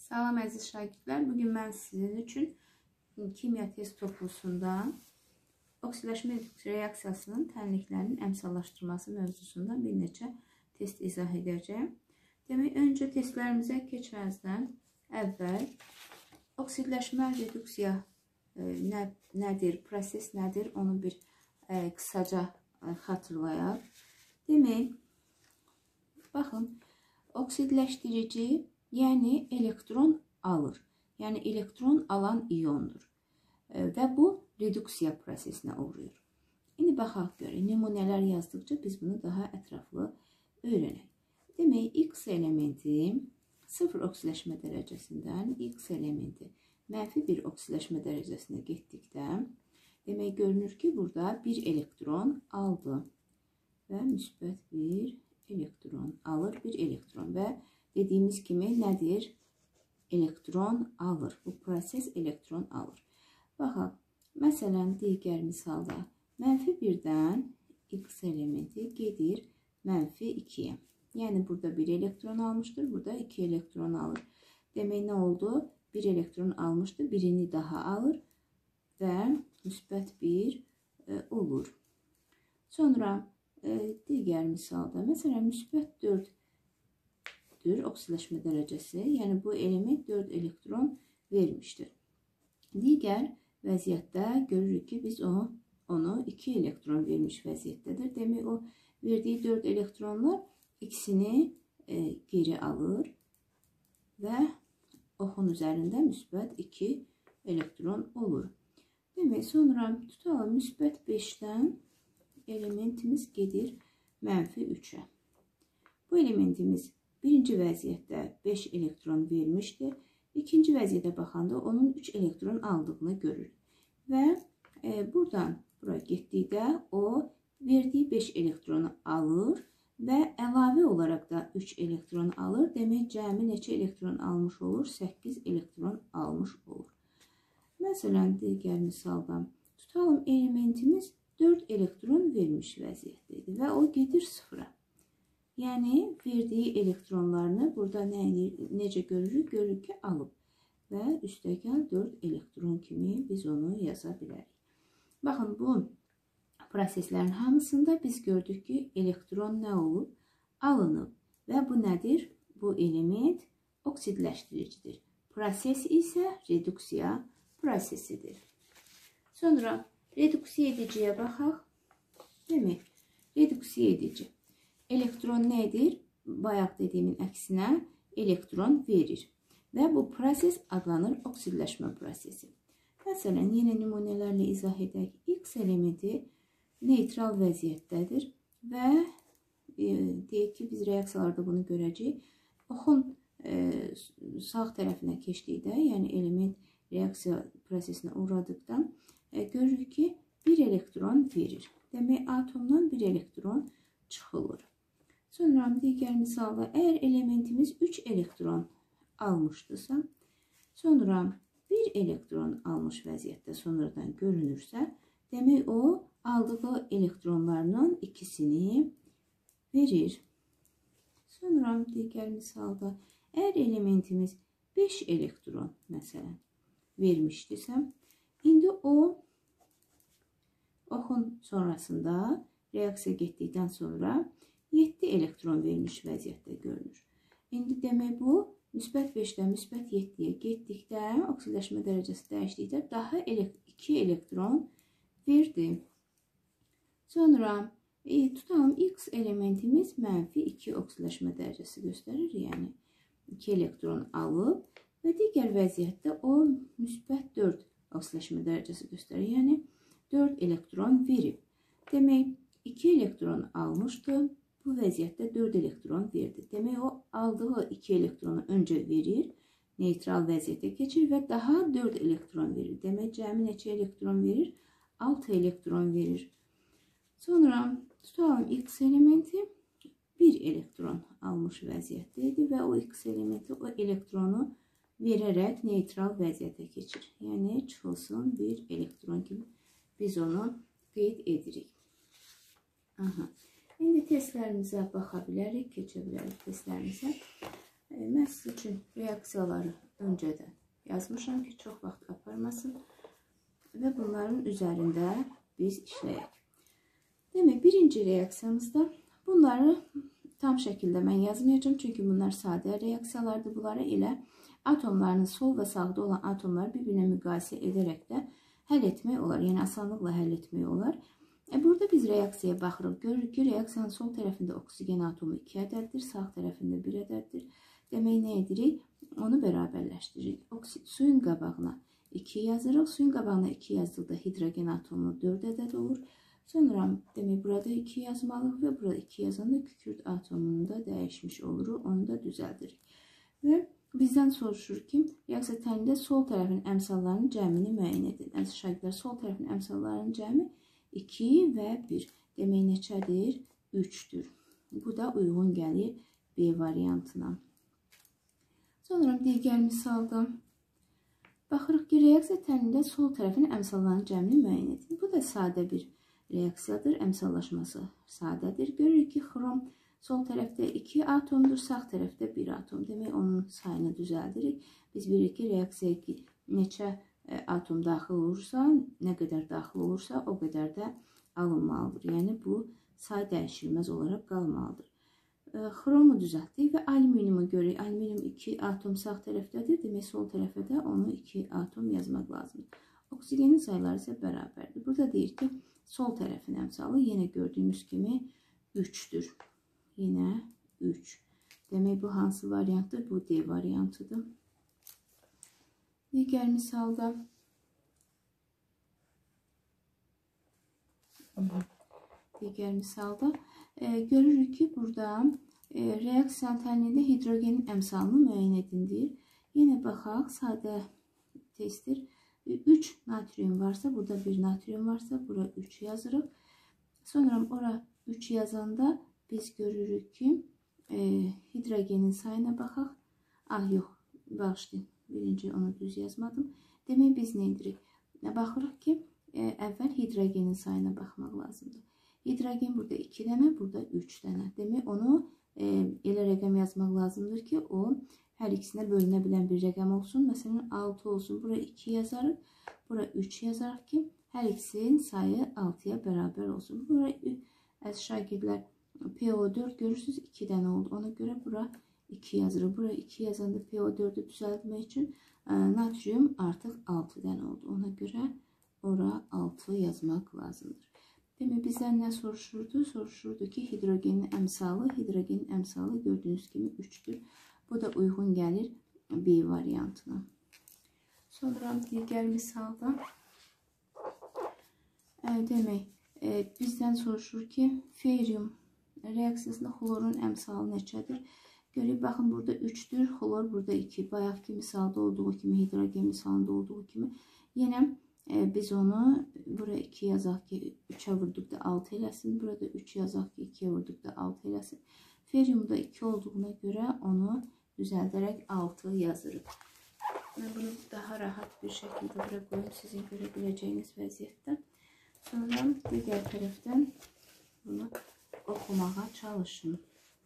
Salam əziz şagirdlər, bugün mən sizin üçün kimya test toplusundan oksidləşmə reaksiyasının tənliklərinin əmsallaşdırması mövzusunda bir neçə test izah edəcəyim. Demək, öncə testlərimizə keçməzdən əvvəl oksidləşmə reduksiya nədir, proses nədir, onu bir qısaca xatırlayaq. Demək, baxın, oksidləşdirici, yəni elektron alır. Yəni elektron alan iyondur. Və bu reduksiya prosesinə uğrayır. İndi baxaq görək, nümunələr yazdıqca biz bunu daha ətraflı öyrənək. Demək, X elementi 0 oksidləşmə dərəcəsindən X elementi -1 oksidləşmə dərəcəsinə getdikdə, demək, görünür ki, burada bir elektron aldı və müsbət bir elektron alır, bir elektron və dediyimiz kimi nədir? Elektron alır. Bu proses elektron alır. Baxaq, məsələn, digər misalda -1-dən X elementi gedir -2-yə. Yəni, burada bir elektron almışdır, burada 2 elektron alır. Demək, nə oldu? Bir elektron almışdı, birini daha alır və müsbət 1 olur. Sonra digər misalda, məsələn, müsbət 4 oksidləşmə dərəcəsi, yəni bu element 4 elektron vermişdir. Digər vəziyyətdə görürük ki, biz onu 2 elektron vermiş vəziyyətdədir. Demək, o verdiyi 4 elektronlar ikisini geri alır və oxun üzərində müsbət 2 elektron olur. Demək, sonra tutalım müsbət 5-dən elementimiz gedir -3-ə. Bu elementimiz birinci vəziyyətdə 5 elektron vermişdir. İkinci vəziyyətə baxanda onun 3 elektron aldığını görürük. Və buradan bura getdikdə o verdiyi 5 elektronu alır və əlavə olaraq da 3 elektron alır. Demək, cəmi neçə elektron almış olur? 8 elektron almış olur. Məsələn, digər misalda tutalım elementimiz 4 elektron vermiş vəziyyətdədir və o gedir 0-a. Yəni, verdiyi elektronlarını burada necə görürük? Görürük ki, alıb və üstəgəl 4 elektron kimi biz onu yaza bilərik. Baxın, bu proseslərin hamısında biz gördük ki, elektron nə olub? Alınıb və bu nədir? Bu element oksidləşdiricidir. Proses isə reduksiya prosesidir. Sonra reduksiya ediciyə baxaq. Demək, reduksiya edici. Elektron nədir? Bayaq dediyimin əksinə elektron verir. Və bu proses adlanır oksidləşmə prosesi. Məsələn, yenə nümunələrlə izah edək. X elementi neytral vəziyyətdədir və deyək ki, biz reaksiyalarda bunu görəcəyik. Oxun sağ tərəfinə keçdikdə, yəni element reaksiya prosesinə uğradıqda görürük ki, bir elektron verir. Demək, atomdan bir elektron çıxılır. Sonra digər misalda, əgər elementimiz 3 elektron almışdırsa, sonra 1 elektron almış vəziyyətdə sonradan görünürsə, demək, o aldığı elektronlarının ikisini verir. Sonra digər misalda, əgər elementimiz 5 elektron, məsələn, vermişdirsə, indi o oxun sonrasında reaksiya getdikdən sonra 7 elektron vermiş vəziyyətdə görünür. İndi demək, bu müsbət 5-dən müsbət 7-yə getdikdə, oksidləşmə dərəcəsi dəyişdikdə daha 2 elektron verdi. Sonra tutalım, X elementimiz -2 oksidləşmə dərəcəsi göstərir, yəni 2 elektron alıb və digər vəziyyətdə o müsbət 4 oksidləşmə dərəcəsi göstərir, yəni 4 elektron verib. Demək, 2 elektron almışdı, bu vəziyyətdə 4 elektron verdi. Demək, o aldığı 2 elektronu öncə verir, neytral vəziyyətə keçir və daha 4 elektron verir. Demək, cəmi neçə elektron verir? 6 elektron verir. Sonra tutalım, X elementi 1 elektron almış vəziyyətdə idi və o X elementi o elektronu verərək neytral vəziyyətə keçir. Yəni, çıxılsın bir elektron kimi biz onu qeyd edirik. İndi testlərimizə baxa bilərik, keçə bilərik testlərimizə. Mən sizin üçün reaksiyaları öncədən yazmışam ki, çox vaxt aparmasın və bunların üzərində biz işləyək. Demək, birinci reaksiyamızda bunları tam şəkildə mən yazmayacağım, çünki bunlar sadə reaksiyalardır. Bunları elə atomların sol və sağda olan atomları bir-birinə müqayisə edərək də həll etmək olar. Yəni asanlıqla həll etmək olar. Burada biz reaksiyaya baxırıq. Görürük ki, reaksiyanın sol tərəfində oksigen atomu 2 ədəddir, sağ tərəfində 1 ədəddir. Demək, nə edirik? Onu bərabərləşdiririk. Suyun qabağına 2 yazırıq. Suyun qabağına 2 yazdıqda hidrogen atomu 4 ədəd olur. Sonra demək, burada 2 yazmalıyıq və burada 2 yazanda kükürt atomunu da dəyişmiş oluruq. Onu da düzəldirik. Və bizdən soruşur ki, reaksiya tənində sol tərəfin əmsallarının cəmini müəyyən edin. Əziz şagirdlər, sol tərəfin əmsallarının cəmi 2 və 1. Demək, neçədir? 3-dür. Bu da uyğun gəlir B variantına. Sonra digər misalda baxırıq ki, reaksiya tənində sol tərəfin əmsallarının cəmini müəyyən edin. Bu da sadə bir reaksiyadır. Əmsallaşması sadədir. Görürük ki, xrom sol tərəfdə 2 atomdur, sağ tərəfdə 1 atom. Demək, onun sayını düzəldirik. Biz bilirik ki, reaksiyaya neçə atom daxil olursa, nə qədər daxil olursa, o qədər də alınmalıdır. Yəni, bu say dəyişilməz olaraq qalmalıdır. Xromu düzəltdik və alüminiumu görürük. Alüminium 2 atom sağ tərəfdədir. Demək, sol tərəfə də onu 2 atom yazmaq lazımdır. Oksigenin sayıları isə bərabərdir. Burada deyir ki, sol tərəfin əmsalı yenə gördüyümüz kimi 3-dür. Yenə 3. Demək, bu hansı variantdır? Bu D variantıdır. Digər misalda görürük ki, burada reaksiyanın tənində hidrogenin əmsalını müəyyən edin deyir. Yenə baxaq, sadə testdir. 3 natrium varsa, burada 1 natrium varsa, bura 3 yazırıq. Sonra ora 3 yazanda biz görürük ki, hidrogenin sayına baxaq. Yox, bağışlayın. Birinci onu düz yazmadım. Demək, biz nə edirik? Baxırıq ki, əvvəl hidrogenin sayına baxmaq lazımdır. Hidrogen burada 2 dənə, burada 3 dənə. Demək, onu elə rəqəm yazmaq lazımdır ki, o hər ikisinə bölünə bilən bir rəqəm olsun. Məsələn, 6 olsun. Bura 2 yazarıq. Bura 3 yazarıq ki, hər ikisinin sayı 6-ya bərabər olsun. Bura, əziz şagirdlər, PO4 görürsünüz 2 dənə oldu. Ona görə bura 2 yazırıq. Bura 2 yazanda PO4'ü düzəltmək üçün natrium artıq 6 dənə oldu. Ona görə ora 6 yazmaq lazımdır. Demək, bizdən nə soruşurdu? Soruşurdu ki, hidrogenin əmsalı gördüyünüz kimi 3-dür. Bu da uyğun gəlir B variantına. Sonra digər misalda demək, bizdən soruşur ki, ferium reaksiyasında xlorun əmsalı neçədir? Görək, baxın, burada 3-dür, xlor burada 2. Bayaqki misalda olduğu kimi, hidrogen misalında olduğu kimi. Yenə biz onu bura 2 yazaq ki, 3'ə vurduqda 6 eləsin. Burada 3 yazaq ki, 2'yə vurduqda 6 eləsin. Feriumda 2 olduğuna görə onu düzəldərək 6 yazırıq. Mən bunu daha rahat bir şəkildə bura qoyum sizin görə biləcəyiniz vəziyyətdə. Sonra digər tərəfdən bunu oxumağa çalışın.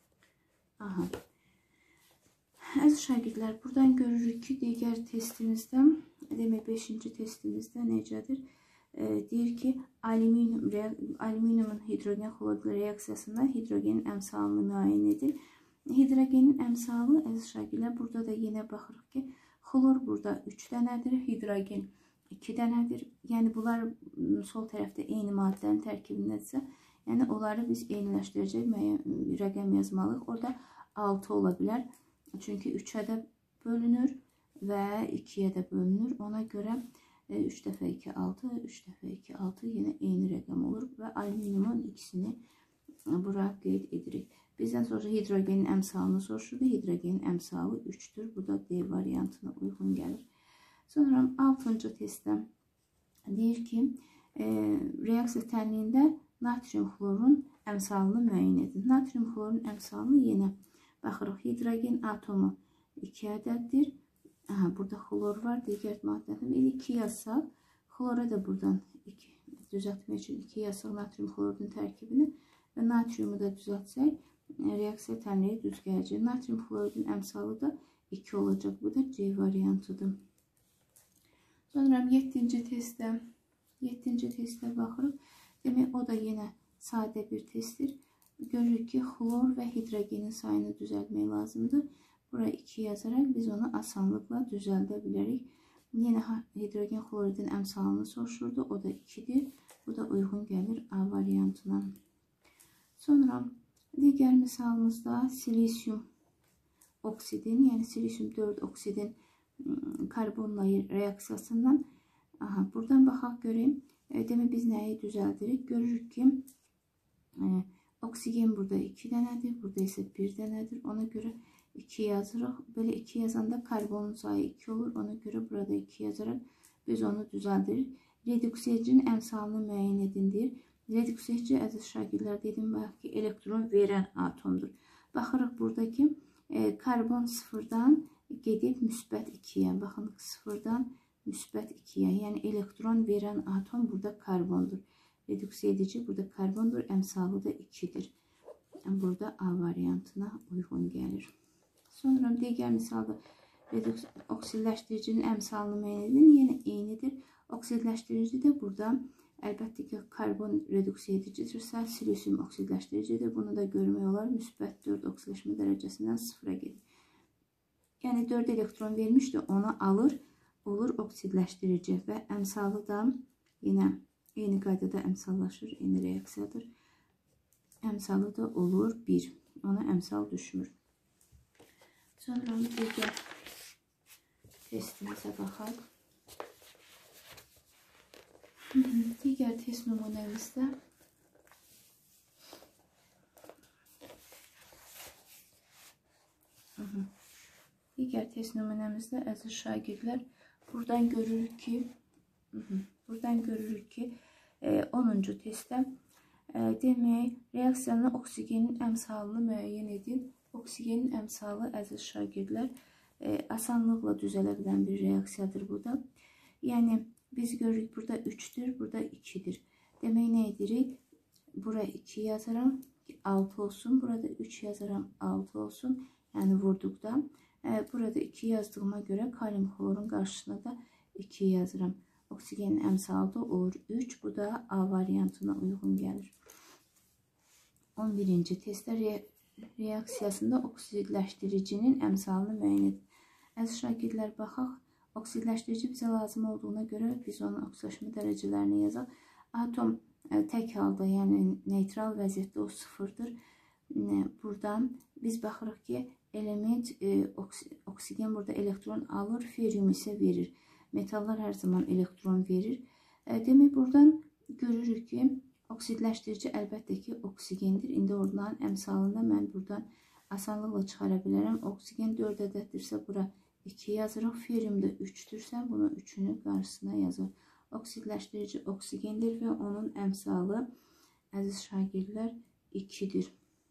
Əziz şagirdlər, buradan görürük ki, digər testimizdə, demək 5-ci testimizdə necədir? Deyir ki, alüminiumun hidrogen xlorla reaksiyasında hidrogenin əmsalını müəyyən edin. Hidrogenin əmsalı, əziz şagirdlər, burada da yenə baxırıq ki, xlor burada 3 dənədir, hidrogen 2 dənədir. Yəni, bunlar sol tərəfdə eyni maddələrin tərkibindədirsə, yəni onları biz eyniləşdirəcək müəyyən rəqəm yazmalıyıq. Orada 6 ola bilər. Çünki 3'ə də bölünür və 2'yə də bölünür. Ona görə 3 dəfə 2, 6, 3 dəfə 2, 6 yenə eyni rəqəm olur və alüminiumun ikisini bura qeyd edirik. Bizdən sonra hidrogenin əmsalını soruşurdu. Hidrogenin əmsalı 3'dür. Bu da D variantına uyğun gəlir. Sonra 6-cı testdə deyir ki, reaksiya tənliyində natrium xlorun əmsalını müəyyən edin. Natrium xlorun əmsalını yenə baxırıq. Hidrogen atomu 2 ədəddir. Burada xlor var. Digər maddədən 2 yazsaq, xlora da buradan düzəltmək üçün 2 yazsaq natrium xlorun tərkibini və natriumu da düzəltsək, reaksiya tənliyi düz gələcək. Natrium xlorun əmsalı da 2 olacak. Bu da C variantıdır. Sonra 7-ci testə baxırıq. Demək, o da yenə sadə bir testdir. Görürük ki, xlor və hidrogenin sayını düzəltmək lazımdır. Buraya 2 yazaraq biz onu asanlıqla düzəldə bilərik. Yenə hidrogen xloridin əmsalını soruşurdu. O da 2'dir. Bu da uyğun gəlir A variantına. Sonra digər misalımızda silisium oksidin, yəni silisium 4 oksidin karbonla reaksiyasından buradan baxaq göreyim. Demək biz nəyi düzəldirik? Görürük ki, oksigen burada 2 dənədir, burada isə 1 dənədir. Ona görə 2 yazırıq. Belə 2 yazanda karbonun sayı 2 olur. Ona görə burada 2 yazaraq biz onu düzəldirik. Reduksiya edicinin əmsalını müəyyən edin deyir. Reduksiya edici, əziz şagirdlər, dedim ki, elektron verən atomdur. Baxırıq buradakı karbon sıfırdan gedib müsbət 2'yə. Baxın, sıfırdan müsbət 2'yə. Yəni elektron verən atom burada karbondur. Reduksiya edici burada karbondur. Əmsalı da 2'dir. Burada A variantına uyğun gəlir. Sonra digər misalda oksidləşdiricinin əmsalını müəyyən edin. Yenə eynidir. Oksidləşdirici də burada əlbəttə ki, karbon reduksiya edicidirsə, silisium oksidləşdiricidir. Bunu da görmək olar. Müsbət 4 oksidləşmə dərəcəsindən 0'a gedir. Yəni 4 elektron vermişdi, onu alır, olur oksidləşdirici və əmsalı da yenə eyni qaydada əmsallaşır, eyni reaksiyadır. Əmsalı da olur 1. Ona əmsal düşmür. Sonra digər testimizə baxaq. Digər test nümunəmizdə əziz şagirdlər, buradan görürük ki 10-cu testdə demək, reaksiyanın oksigenin əmsalını müəyyən edin. Oksigenin əmsalı, əziz şagirdlər, asanlıqla düzələ bilən bir reaksiyadır bu da. Yəni biz görürük burada 3'dür, burada 2'dir. Demək nə edirik? Buraya 2 yazaram, 6 olsun. Burada 3 yazaram, 6 olsun. Yəni vurduqda. Burada 2 yazdığıma görə kalium xlorun qarşısına da 2 yazıram. Oksigenin əmsalı da olur 3. Bu da A variantına uyğun gəlir. 11-ci testdə reaksiyasında oksidləşdiricinin əmsalını müəyyən edin. Əziz şagirdlər, baxaq. Oksidləşdirici bizə lazım olduğuna görə biz onun oksidləşmə dərəcələrini yazaq. Atom tək halda, yəni neytral vəziyyətdə o 0'dır. Buradan biz baxırıq ki, element oksigen burada elektron alır, ferium isə verir. Metallar hər zaman elektron verir. Demək, buradan görürük ki, oksidləşdirici əlbəttə ki, oksigendir. İndi oradan əmsalında mən buradan asanlıqla çıxara bilərəm. Oksigen 4 ədəddirsə, bura 2 yazırıq. Ferium da 3'dürsə, bunu 3'ünü qarşısına yazır. Oksidləşdirici oksigendir və onun əmsalı, əziz şagirdlər, 2'dir.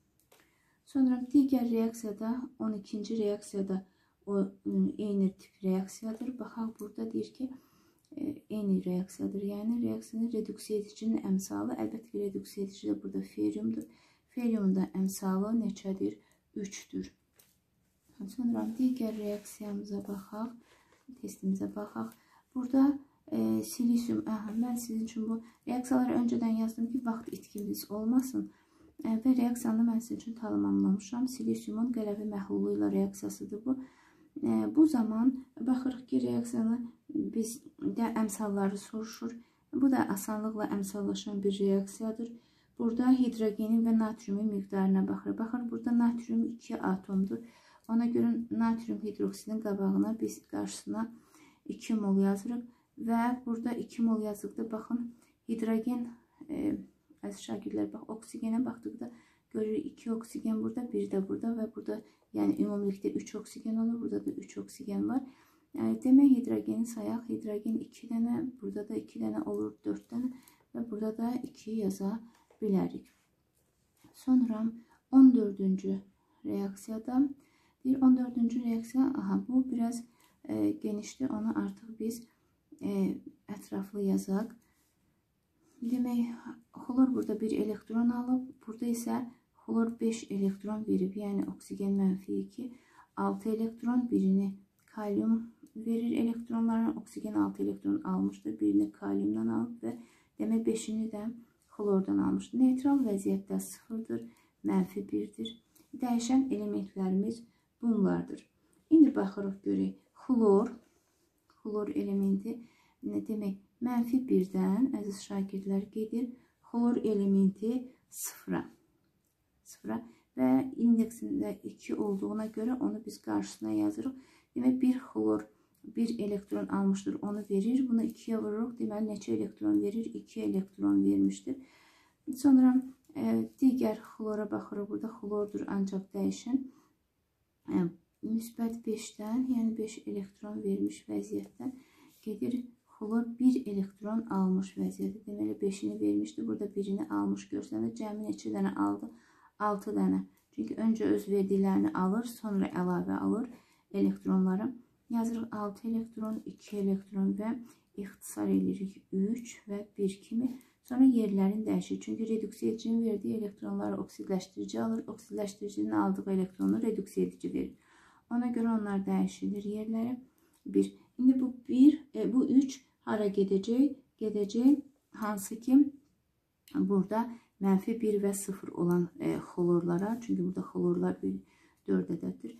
Sonra digər reaksiyada, 12-ci reaksiyada o eyni tip reaksiyadır. Baxaq, burada deyir ki, eyni reaksiyadır. Yəni reaksiyanın reduksiya edicinin əmsalı, əlbəttə ki, reduksiya edici də burada feriumdur. Feriumun da əmsalı neçədir? 3'dür. Sonra digər reaksiyamıza baxaq, testimizə baxaq. Burada silisium, mən sizin üçün bu reaksiyaları öncədən yazdım ki, vaxt itkimiz olmasın. Və reaksiyanı mən sizin üçün tamamlamışam. Silisiumun qələvi məhlulu ilə reaksiyasıdır bu. Bu zaman baxırıq ki, reaksiyanı bizdə əmsalları soruşur. Bu da asanlıqla əmsallaşan bir reaksiyadır. Burada hidrogenin və natriumun miqdarına baxırıq. Baxın, burada natrium 2 atomdur. Ona görə natrium hidroksidin qabağına biz qarşısına 2 mol yazırıq. Və burada 2 mol yazdıqda, baxın, hidrogen, əziz şagirdlər, bax, oksigenə baxdıqda görürük 2 oksigen burada, 1 də burada və burada, yəni ümumilikdə 3 oksigen olur, burada da 3 oksigen var. Demək, hidrogeni sayaq, hidrogen 2 dənə, burada da 2 dənə olur, 4 dənə və burada da 2 yaza bilərik. Sonra 14-cü reaksiyada, 14-cü reaksiya, bu biraz genişdir, onu artıq biz ətraflı yazaq. Demək, xlor burada 1 elektron alıb, burada isə xlor 5 elektron verib, yəni oksigen -2, 6 elektron, birini kalyum verir elektronlarına. Oksigen 6 elektron almıştır. Birini kalyumdan alıb və demək 5'ini də xlordan almışdır. Neytral vəziyyətdə 0'dır, -1'dir. Dəyişən elementlərimiz bunlardır. İndi baxırıq görək. Xlor elementi nə demək? -1'dən əziz şagirdlər gedir. Xlor elementi 0'a və indeksində 2 olduğuna görə onu biz qarşısına yazırıq. Demək 1 xlor 1 elektron almışdır, onu verir. Bunu 2'ye vururuq. Deməli neçə elektron verir? 2 elektron vermişdir. Sonra digər xlora baxırıq. Burada xlordur ancaq dəyişən. Müsbət 5'dən, yəni 5 elektron vermiş vəziyyətdən gedir. Xlor 1 elektron almış vəziyyətdə. Deməli 5'ini vermişdir. Burada 1'ini almış görsənir. Cəmi neçə dənə aldı? 6 dənə. Çünki öncə öz verdiklərini alır, sonra əlavə alır elektronları. Yazırıq 6 elektron, 2 elektron və ixtisar edirik 3 və 1 kimi. Sonra yerlərini dəyişir. Çünki reduksiya edicinin verdiyi elektronları oksidləşdirici alır. Oksidləşdiricinin aldığı elektronu reduksiya edici verir. Ona görə onlar dəyişilir yerləri. 1. İndi bu 3 hara gedəcək? Gedəcək hansı ki burada -1 və 0 olan xlorlara. Çünki burada xlorlar 4 ədəddir.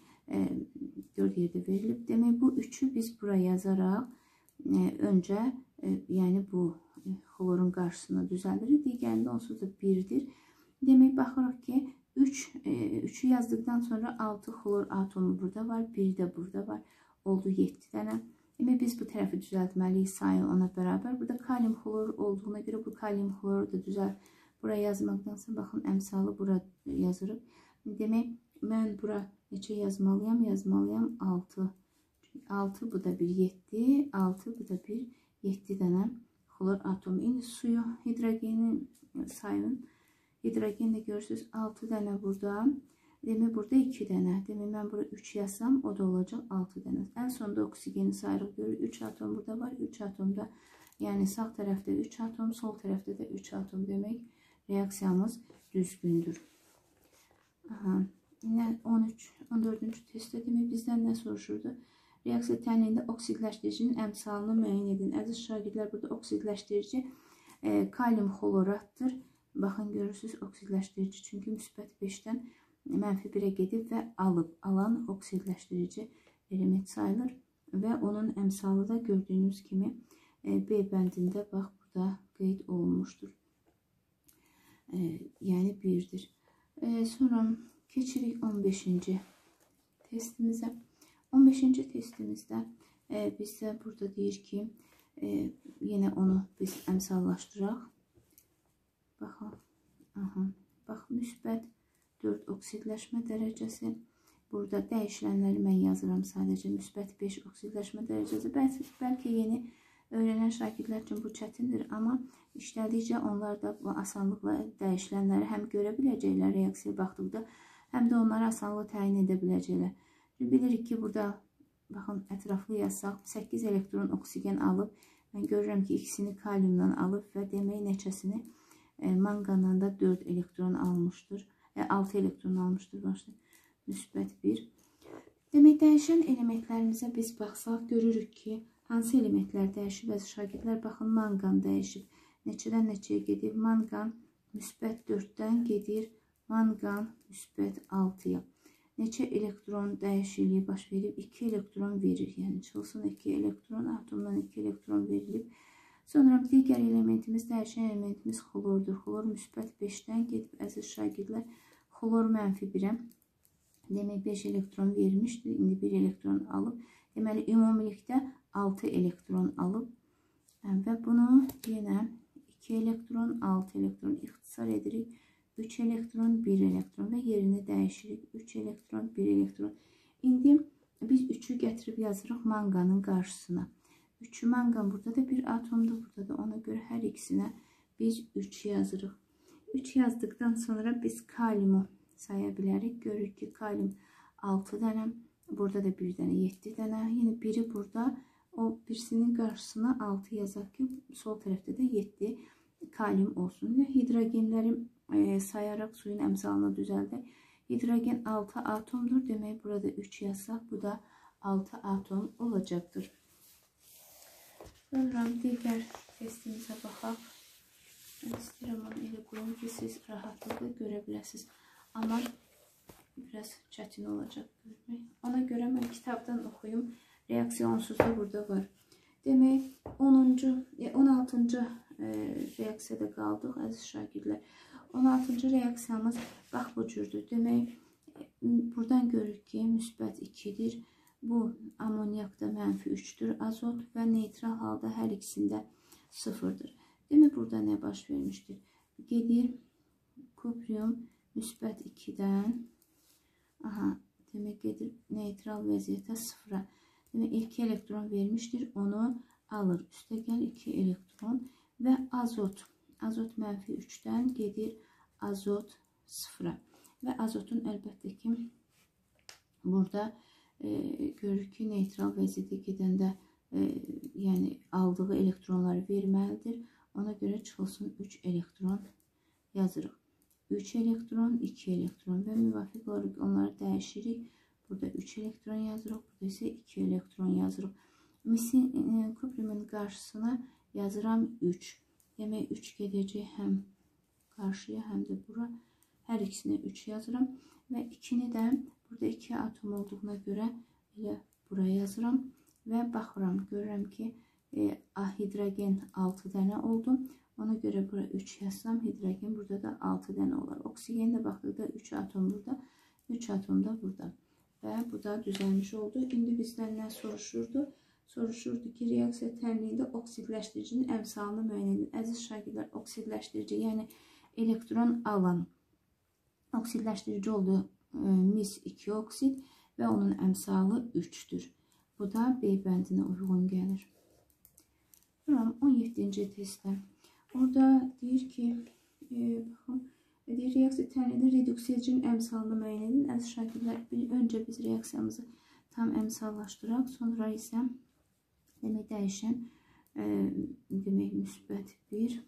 4 yerdə verilib. Demək bu 3'ü biz buraya yazaraq öncə yəni bu xlorun qarşısına düzəldirik. Digərində onsuz da 1'dir. Demək baxırıq ki 3'ü yazdıktan sonra 6 xlor atomu burada var. 1 də burada var. Oldu 7 dənə. Demək biz bu tərəfi düzəltməliyik sayı ona bərabər. Burada kalium xlor olduğuna görə bu kalium xloru da düzəlt. Buraya yazmaqdansa baxın əmsalı bura yazırıq. Demək mən bura neçə yazmalıyam? Yazmalıyam 6. 6 bu da bir 7. 6 bu da bir 7 dənə xlor atomu. İndi suyu, hidrogenin sayın. Hidrogen de görürsünüz 6 dənə burada. Demək burada 2 dənə. Demək mən burada 3 yazsam o da olacaq 6 dənə. En sonunda oksigeni sayırıq görürük. 3 atom burada var. 3 atomda yəni sağ tərəfdə 3 atom, sol tərəfdə də 3 atom demək. Reaksiyamız düzgündür. Aha. Yine 14. testdə demək bizdən nə soruşurdu? Reaksiya tənliyində oksidləşdiricinin əmsalını müəyyən edin. Əziz şagirdlər, burada oksidləşdirici kalium xloratdır. Baxın görürsünüz oksidləşdirici. Çünki müsbət 5'dən -1'ə gedib və alan oksidləşdirici element sayılır. Və onun əmsalı da gördüyünüz kimi B bəndində bax burada qeyd olunmuşdur. Yəni 1'dir. Sonra keçirik 15. testimizə. 15. testimizdə bizə burada deyir ki, yenə onu biz əmsallaşdıraq. Baxın. Bax, müsbət 4 oksidləşmə dərəcəsi. Burada dəyişilənləri mən yazıram sadəcə. Müsbət 5 oksidləşmə dərəcəsi. Bəlkə yeni öyrənən şagirdlər üçün bu çətindir, amma işlədikcə onlar da bu asanlıqla dəyişilənləri həm görə biləcəklər reaksiyaya baxdıqda, həm də onları asanlıqla təyin edə biləcəklər. Bilirik ki, burada baxın ətraflı yazsaq 8 elektron oksigen alıb, mən görürəm ki, ikisini kaliumdan alıb və demək neçəsini manqandan da 4 elektron almışdır. 6 elektron almışdır başda. Müsbət 1. Demək dəyişən elementlərimizə biz baxsaq görürük ki, hansı elementlər dəyişib? Bəzi şagirdlər baxın manqan dəyişib. Neçədən neçəyə gedir? Manqan müsbət 4'dən gedir. Manqan müsbət 6'ya. Neçə elektron dəyişikliyi baş verib? 2 elektron verir. Yəni çıxılsın 2 elektron, atomdan 2 elektron verilib. Sonra digər elementimiz, dəyişən elementimiz xlordur. Xlor müsbət 5'dən gedib əziz şagirdlər. Xlor -1'ə. Demək 5 elektron vermişdir. İndi 1 elektron alıb. Deməli ümumilikdə 6 elektron alıb. Və bunu yenə 2 elektron, 6 elektron ixtisar edirik. 3 elektron, 1 elektron və yerini dəyişirik. 3 elektron, 1 elektron. İndi biz 3'ü gətirib yazırıq manqanın qarşısına. 3'ü manqan burada da bir atomdur, burada da ona görə hər ikisinə biz 3 yazırıq. 3 yazdıktan sonra biz kaliumu saya bilərik. Görürük ki, kalium 6 dənə, burada da 1 dənə 7 dənə. Yine biri burada, o birisinin qarşısına 6 yazaq ki, sol tərəfdə də 7 kalium olsun. Və hidrogenləri sayaraq suyun əmsalını düzəldək. Hidrogen 6 atomdur. Demek burada 3 yazsaq bu da 6 atom olacaktır. Sonra diğer testimize baxaq. Ben istedim onu elə qoyum ki siz rahatlıkla görebilirsiniz. Ama biraz çətin olacak görmək. Ona göre ben kitabdan oxuyum. Reaksiyonsuz da burada var. Demek 16. reaksiyada qaldıq əziz şagirdlər. 16. reaksiyamız bax bu cürdür. Demek buradan görürük ki müsbət 2'dir. Bu amonyakda mənfi 3'tür. Azot ve neytral halda her ikisinde 0'dır. Demek burada ne baş vermiştir? Gedir kuprium müsbət 2'den demek gedir neytral vəziyyətə 0'a. Demek 2 elektron vermiştir. Onu alır. Üstə gəl 2 elektron ve azot. Azot mənfi 3'ten gedir azot 0'a. Ve azotun əlbəttə ki burada görürük ki neytral vəziyyətə gedəndə yani aldığı elektronları verməlidir. Ona göre çıxılsın 3 elektron yazırıq. 3 elektron, 2 elektron ve müvafiq olarak onları dəyişirik. Burada 3 elektron yazırıq. Burada ise 2 elektron yazırıq. Misin kupriumun qarşısına yazıram 3. Demek 3 gedəcək hem karşıya hem de bura. Her ikisine 3 yazıram. Ve 2'ni de burada 2 atom olduğuna göre elə buraya yazıram. Ve baxıram. Görürəm ki hidrogen 6 dənə oldu. Ona göre buraya 3 yazsam hidrogen burada da 6 dənə olar. Oksigen de baxdıqda 3 atom burada. 3 atom da burada. Ve bu da düzəlmiş oldu. İndi bizden ne soruşurdu? Soruşurdu ki reaksiya tənliyində oksidləşdiricinin əmsalını müəyyən edin. Əziz şagirdlər, oksidləşdirici yani elektron alan oksidləşdirici oldu mis 2 oksid ve onun əmsalı 3'tür. Bu da B bəndinə uyğun gəlir. Buram 17. testdə. Orada deyir ki, baxın, deyir reaksiya tənliyində reduksiya edicinin əmsalını müəyyən edin. Əziz şagirdlər, öncə biz reaksiyamızı tam əmsallaşdıraq, sonra isə demək dəyişən demək müsbət 1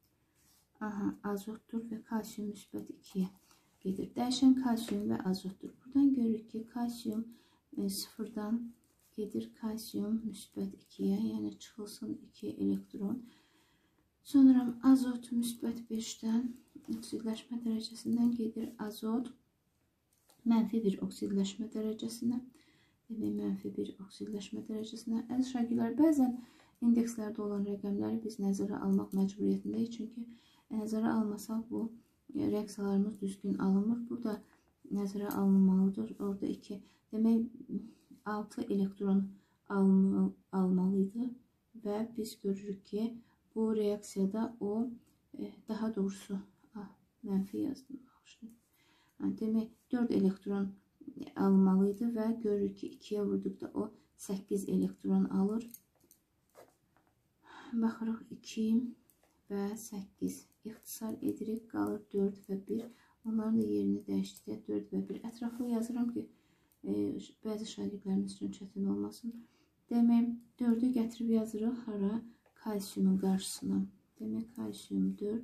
azotdur ve kalsiyum müsbət 2'ye gelir. Dəyişən kalsiyum ve azotdur. Buradan görürük ki kalsiyum 0'dan gedir kalsiyum müsbət 2'ye, yani çıxılsın 2 elektron. Sonra azot müsbət 5'ten oksidləşmə dərəcəsindən gedir azot mənfi 1 oksidləşmə dərəcəsinə. Demək mənfi 1 oksidləşmə dərəcəsinə. Əziz şagirdlər, bəzən indekslərdə olan rəqəmləri biz nəzərə almaq məcburiyyətindəyik. Çünki nəzərə almasaq bu reaksiyalarımız düzgün alınmır. Burada nəzərə alınmalıdır. Orada 2. Demək 6 elektron almalıydı ve biz görürük ki bu reaksiyada o daha doğrusu mənfi yazdım. Demek 4 elektron almalıydı ve görürük ki 2'ye vurduqda o 8 elektron alır. Baxırıq 2 ve 8 ixtisar edirik, qalır 4 ve 1. Onların da yerini dəyişdikdə 4 ve 1. Ətraflı yazıram ki bəzi şagirdlərimiz üçün çətin olmasın. Demək 4'ü gətirib yazırıq hara? Kalsiyumun qarşısına. Demək kalsiyum 4.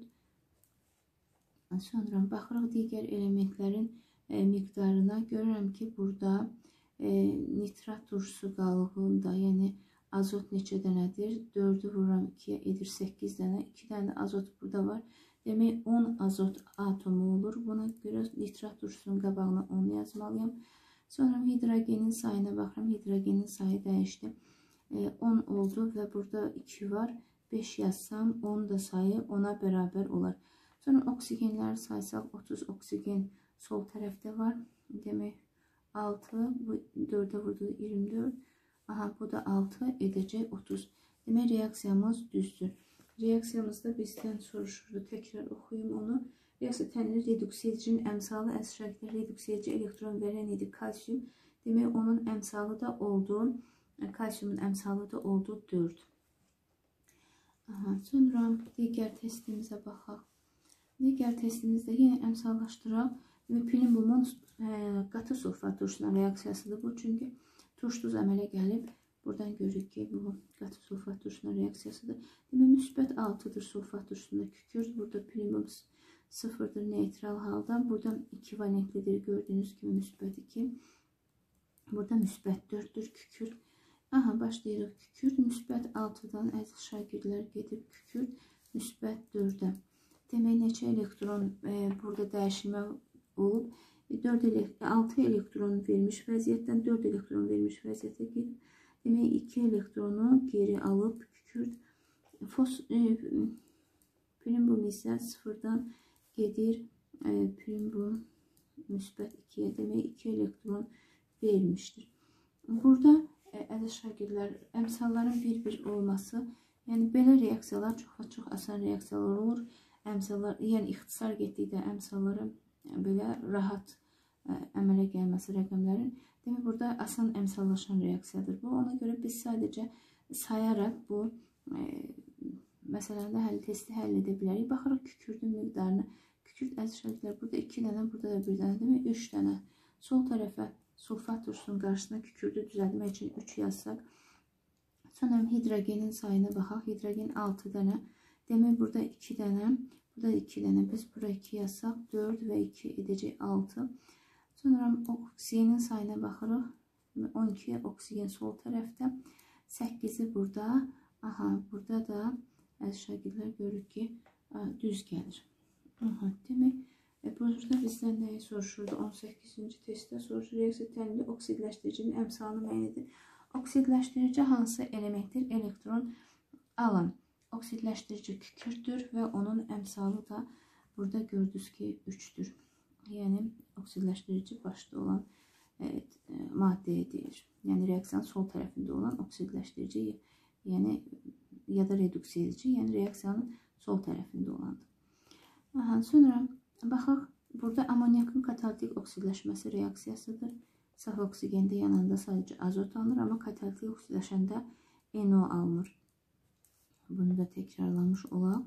Sonra baxırıq digər elementlərin miqdarına. Görürəm ki burada nitrat turşusu qalığında, yəni azot neçə dənədir? 4'ü vururam 2'ye edir 8 dənə. 2 dənə azot burada var. Demək 10 azot atomu olur. Buna görə nitrat turşusunun qabağına 10 yazmalıyım. Sonra hidrogenin sayına baxıram. Hidrogenin sayı dəyişdi. 10 oldu ve burada 2 var. 5 yazsam 10 da sayı 10'a beraber olar. Sonra oksigenleri saysaq 30 oksigen sol tərəfdə var. Demək 6 bu 4'e vurdu 24. Bu da 6 edəcək 30. Demək reaksiyamız düzdür. Reaksiyamızda bizden soruşurdu. Tekrar oxuyum onu. Reaksiya tənli reduksiya edicinin əmsalı əziz şagirdlər, reduksiya edici elektron verən idi kalsiyum. Demək onun əmsalı da oldu. Kalsiyumun əmsalı da oldu 4. Sonra digər testimizə baxaq. Digər testimizdə yenə əmsallaşdıraq. Plinibumun qatı sulfat turşusuna reaksiyasıdır bu. Çünki turş duz əmələ gəlib. Buradan görürük ki bu qatı sulfat turşusuna reaksiyasıdır. Demək müsbət 6'dır sulfat turşusunda kükürt. Burada plinibum sıfırdır neytral halda. Burada 2 valentlidir. Gördüğünüz gibi müsbət 2. Burada müsbət 4'dür kükürt. Aha, başlayırıq kükürt. Müsbət 6'dan əziz şagirdlər gedib kükürt müsbət 4'ə. Demək neçə elektron burada dəyişilmə olub. 6 elektron vermiş vəziyyətdən 4 elektron vermiş vəziyyətə gedib. Demək 2 elektronu geri alıb kükürt. Primbum isə 0'dan gedir. Primbum müsbət 2'yə. Demək 2 elektron vermişdir. Burada əziz şagirdlər, əmsalların bir-bir olması, yəni belə reaksiyalar çox asan reaksiyalar olur. Əmsallar, yəni ixtisar getdikdə əmsalların belə rahat əmələ gəlməsi rəqəmlərin, demək burada asan əmsallaşan reaksiyadır bu. Ona görə biz sadəcə sayaraq bu məsələndə testi həll edə bilərik. Baxırıq kükürdün miqdarına. Kükürt əziz şagirdlər, burada 2 dənə, burada da 1 dənə, demək 3 dənə. Sol tərəfə sulfat turşunun qarşısına kükürdü düzəltmək üçün 3 yazsaq. Sonra hidrogenin sayına baxaq. Hidrogen 6 dənə. Demək burada 2 dənə, burada 2 dənə. Biz bura 2 yazsaq 4 və 2 edəcək 6. Sonra oksigenin sayına baxırıq. 12 oksigen sol tərəfdə. 8'i burada. Aha, burada da əziz şagirdlər görürük ki düz gəlir. Aha, demək burada bizdən nəyi soruşurdu? 18-ci testdə soruşur. Reaksiya təlimində oksidləşdiricinin əmsalını müəyyən edin. Oksidləşdirici hansı elementdir? Elektron alan. Oksidləşdirici kükürtdür və onun əmsalı da burada gördünüz ki 3'dür. Yəni oksidləşdirici başda olan maddəyə deyilir. Yəni reaksiyanın sol tərəfində olan oksidləşdirici, yəni ya da reduksiya edici, yəni reaksiyanın sol tərəfində olandır. Aha, sonra baxaq, burada amonyakın katalitik oksidləşməsi reaksiyasıdır. Saf oksigende yanında sadəcə azot alınır, amma katalitik oksidləşəndə NO alınır. Bunu da təkrarlamış olaq.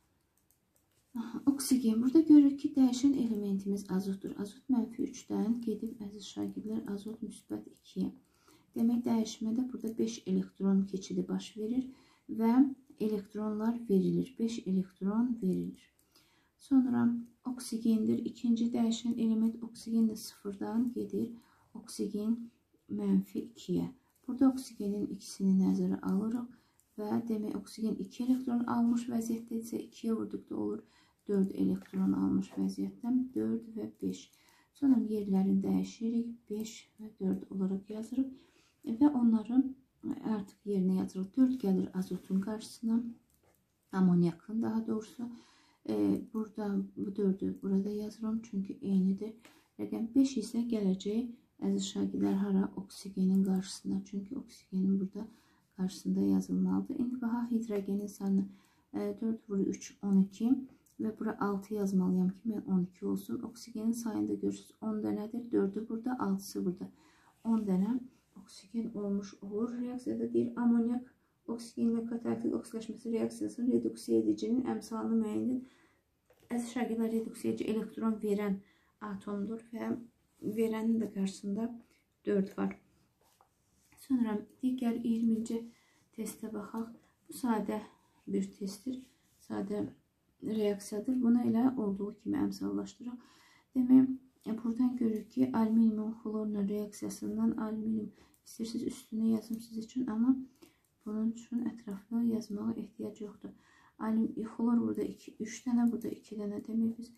Oksigen, burada görürük ki dəyişən elementimiz azotdur. Azot -3'dən gedib əziz şagirdlər azot müsbət 2'yə. Demək dəyişmədə burada 5 elektron keçidi baş verir və elektronlar verilir. 5 elektron verilir. Sonra oksigendir. İkinci dəyişən element oksigen də 0'dan gedir. Oksigen -2'yə. Burada oksigenin ikisini nəzərə alırıq və demək oksigen 2 elektron almış vəziyyətdə isə 2'yə vurduqda olur 4 elektron almış vəziyyətdən 4 və 5. Sonra yerlərini dəyişirik. 5 və 4 olaraq yazırıq və onları artıq yerinə yazırıq. 4 gəlir azotun qarşısına, amonyakın daha doğrusu. Burada bu 4'ü burada yazıram çünkü eynidir. Rəqəm 5 isə gələcək əziz şagirdlər hara? Oksigenin qarşısına. Çünki oksigenin burada qarşısında yazılmalıdır. İndi baxaq hidrogenin sayını 4 vur 3 12 və bura 6 yazmalıyam ki mən 12 olsun. Oksigenin sayında görürsünüz 10 dənədir. 4'ü burada, 6'sı burada. 10 dənə oksigen olmuş olur. Reaksiyada deyir amonyak oksigenlə katalitik oksidləşməsi reaksiyasının reduksiya edicinin əmsalını müəyyən edin. Əziz şagirdlər, reduksiya edici elektron verən atomdur və verənin də qarşısında 4 var. Sonra digər 20-ci testə baxaq. Bu sadə bir testdir. Sadə reaksiyadır. Buna elə olduğu kimi əmsallaşdıraq. Demək, buradan görürük ki alüminium xlorla reaksiyasından alüminium istəyirsiniz üstünə yazım siz üçün, amma bunun üçün ətraflı yazmağa ehtiyac yoxdur. Xlor burada 3 dənə, burada 2 dənə. Demək biz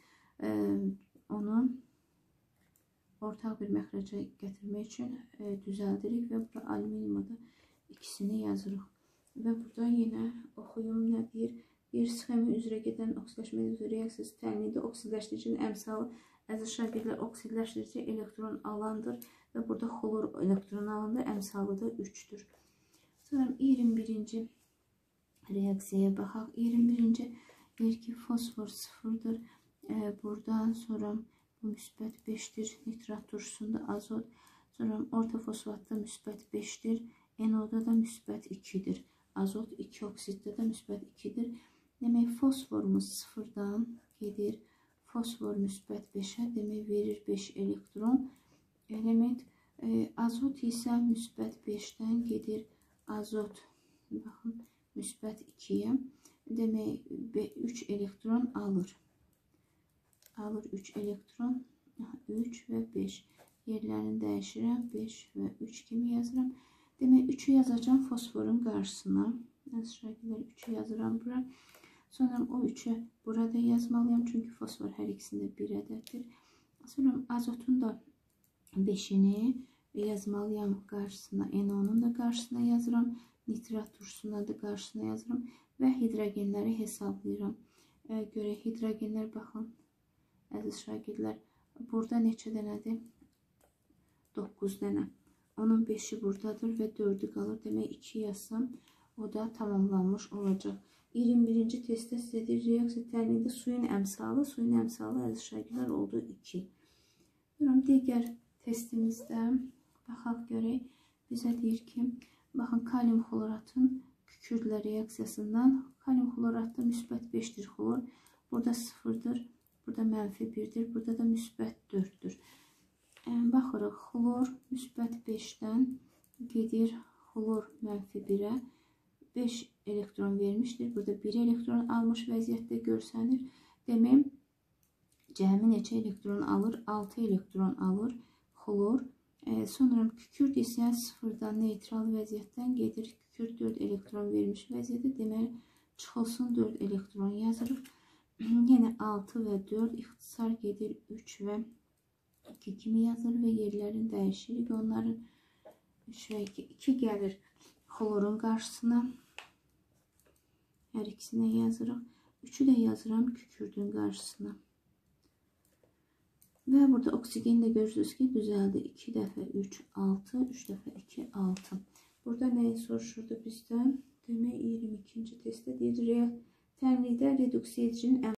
onu ortaq bir məxrəcə gətirmək üçün düzəldirik və burada alüminiumu da ikisini yazırıq. Və burada yenə oxuyum nə deyir? Bir sxemi üzrə gedən oksidləşmə reaksiyası təlimində oksidləşdiricinin əmsalı əziz şagirdlər oksidləşdirici elektron alandır və burada xlor elektron alandır, əmsalı da 3'dür. Sonra 21-ci reaksiyaya baxaq. 21-ci deyir ki fosfor 0'dır. Buradan sonra bu müsbət 5'dir. Nitrat turşusunda azot. Sonra orta fosfatda müsbət 5'dir. NO'da da müsbət 2'dir. Azot 2 oksiddə də müsbət 2'dir. Demək fosforumuz 0'dan gedir. Fosfor müsbət 5'ə demək verir 5 elektron. Element azot isə müsbət 5'dən gedir. Azot baxın müsbət 2'yə demək 3 elektron alır. alır 3 elektron. 3 ve 5. Yerlerini dəyişirəm. 5 ve 3 kimi yazıram. Demək 3'ü yazacağım fosforun qarşısına. Şəkillər 3'ü yazıram bura. Sonra o 3'ü burada yazmalıyam. Çünkü fosfor hər ikisində bir ədəddir. Sonra azotun da 5'ini yazmalıyam qarşısına. NO'nun da qarşısına yazıram. Nitrat turşusuna da qarşısına yazıram. Və hidrogenləri hesablayıram. Görə hidrogenlər baxın. Əziz şagirdlər. Burada neçə dənədir? 9 dənə. Onun 5'i buradadır ve 4'ü qalır. Demək 2 yazsam o da tamamlanmış olacaq. 21. testdə sizə deyir, reaksiya təlimində suyun əmsalı əziz şagirdlər oldu 2. Digər testimizdə baxaq görək. Bizə deyir ki, baxın kalium xloratın kükürdlə reaksiyasından kalium xloratda müsbət 5'dir xlor. Burada 0'dır. Burada mənfi 1'dir. Burada da müsbət 4'dür. Baxırıq, xlor müsbət 5'dən gedir xlor mənfi 1'ə. 5 elektron vermişdir. Burada 1 elektron almış vəziyyətdə görsənir. Demək, cəmi neçə elektron alır? 6 elektron alır xlor. Sonra kükürd isə 0'dan neytral vəziyyətdən gedir. Kükürd 4 elektron vermiş vəziyyətdə. Demək, çıxılsın 4 elektron yazırıq. Yenə 6 və 4 ixtisar gedir 3 və 2 kimi yazılır və yerlərini dəyişirik. Onların 3 və 2 gəlir xlorun qarşısına. Hər ikisine yazırıq. 3'ü də yazıram kükürdün qarşısına. Və burada oksigen də görürsünüz ki, düzəldi. 2 dəfə 3, 6, 3 dəfə 2, 6. Burada nəyi soruşurdu bizdən? Demək, 22. testdə deyir, təmlikdə reduksiya edicinin